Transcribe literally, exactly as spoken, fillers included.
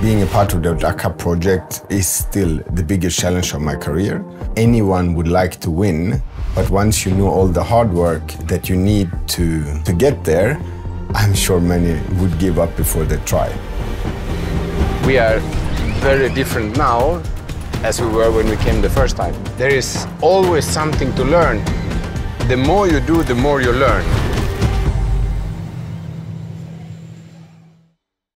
Being a part of the Dakar project is still the biggest challenge of my career. Anyone would like to win, but once you know all the hard work that you need to, to get there, I'm sure many would give up before they try. We are very different now as we were when we came the first time. There is always something to learn. The more you do, the more you learn.